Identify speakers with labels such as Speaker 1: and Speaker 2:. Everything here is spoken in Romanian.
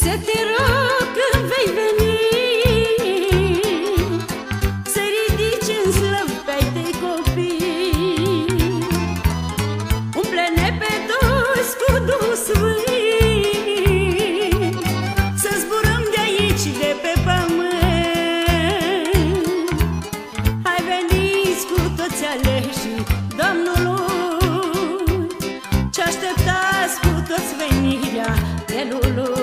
Speaker 1: să te rog când vei veni, să ridici în slăv pe ai tăi copii. Umple-ne pe toți cu Duhul Sfânt, să zburăm de aici, de pe pământ. Hai, veniți cu toți aleșii Domnului, ce așteptați cu toți venirea Elului.